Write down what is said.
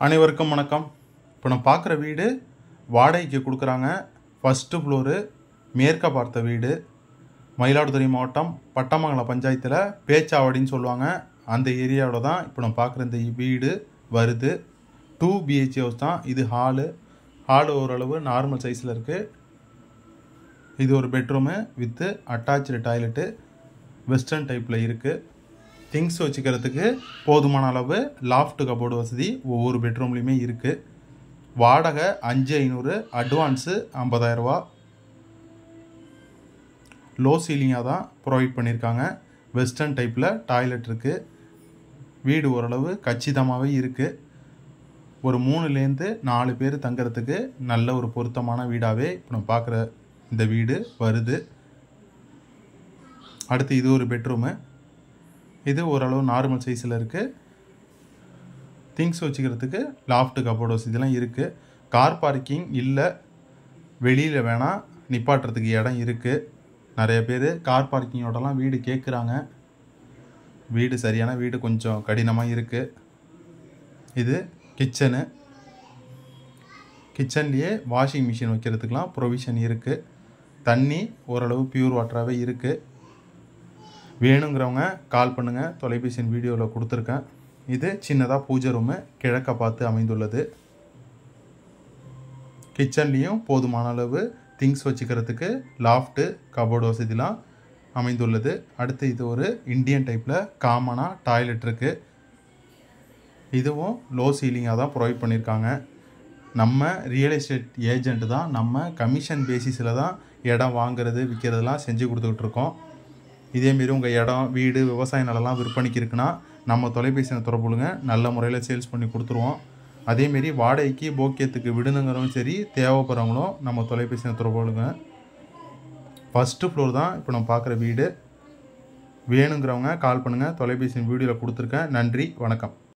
அனைவருக்கும் வணக்கம். இப்போ நம்ம பார்க்குற வீடு வாடகைக்கு கொடுக்குறாங்க. ஃபஸ்ட்டு ஃப்ளோரு, மேற்க பார்த்த வீடு. மயிலாடுதுறை மாவட்டம் பட்டமங்கலம் பஞ்சாயத்தில் பேச்சாவடின்னு சொல்லுவாங்க. அந்த ஏரியாவில் தான் இப்போ நம்ம பார்க்குற இந்த வீடு வருது. 2 BHK ஹவுஸ் தான் இது. ஹாலு ஓரளவு நார்மல் சைஸில் இருக்குது. இது ஒரு bedroom with attach toilet, western டைப்பில் இருக்குது. திங்ஸ் வச்சுக்கிறதுக்கு போதுமான அளவு லாஃப்ட் கபோர்டு வசதி ஒவ்வொரு பெட்ரூம்லேயுமே இருக்குது. வாடகை 5,500, அட்வான்ஸு 50,000 ரூபா. லோ சீலிங்காக தான் ப்ரொவைட் பண்ணியிருக்காங்க. வெஸ்டர்ன் டைப்பில் டாய்லெட் இருக்குது. வீடு ஓரளவு கச்சிதமாகவே இருக்குது. ஒரு 3லேருந்து 4 பேர் தங்கிறதுக்கு நல்ல ஒரு பொருத்தமான வீடாகவே இப்போ நம்ம பார்க்குற இந்த வீடு வருது. அடுத்து இது ஒரு பெட்ரூமு. இது ஓரளவு நார்மல் சைஸில் இருக்குது. திங்ஸ் வச்சுக்கிறதுக்கு லாஃப்ட் கபோர்டு வசதிலாம் இருக்குது. கார் பார்க்கிங் இல்லை, வெளியில் வேணால் நிப்பாட்டுறதுக்கு இடம் இருக்குது. நிறைய பேர் கார் பார்க்கிங்கோடலாம் வீடு கேட்குறாங்க. வீடு சரியான வீடு கொஞ்சம் கடினமாக இருக்குது. இது கிச்சனு. கிச்சன்லேயே வாஷிங் மிஷின் வைக்கிறதுக்கெலாம் ப்ரொவிஷன் இருக்குது. தண்ணி ஓரளவு பியூர் வாட்டராகவே இருக்குது. வேணுங்கிறவங்க கால் பண்ணுங்கள். தொலைபேசியின் வீடியோவில் கொடுத்துருக்கேன். இது சின்னதாக பூஜை ரூமு, கிழக்க பார்த்து அமைந்துள்ளது. கிச்சன்லேயும் போதுமான அளவு திங்ஸ் வச்சுக்கிறதுக்கு லாஃப்ட்டு கபோர்டு வசதிலாம் அமைந்துள்ளது. அடுத்து இது ஒரு இந்தியன் டைப்பில் காமனாக டாய்லெட் இருக்குது. இதுவும் லோ சீலிங்காக தான் ப்ரொவைட் பண்ணியிருக்காங்க. நம்ம ரியல் எஸ்டேட் ஏஜென்ட் தான். நம்ம கமிஷன் பேசிஸில் தான் இடம் வாங்குறது விற்கிறதுலாம் செஞ்சு கொடுத்துக்கிட்டு இருக்கோம். இதேமாரி உங்கள் இடம், வீடு, விவசாய நிலம்லாம் விற்பனைக்கு இருக்குன்னா நம்ம தொலைபேசியில் தொடர்புங்க. நல்ல முறையில் சேல்ஸ் பண்ணி கொடுத்துருவோம். அதேமாரி வாடகைக்கு போக்கியத்துக்கு விடுனுங்கிறவங்க சரி, தேவைப்படுறவங்களும் நம்ம தொலைபேசியில் தொடர்புங்க. ஃபஸ்ட்டு ஃப்ளோர் தான் இப்போ நம்ம பார்க்குற வீடு. வேணுங்கிறவங்க கால் பண்ணுங்கள். தொலைபேசியின் வீடியோவில் கொடுத்துருக்கேன். நன்றி, வணக்கம்.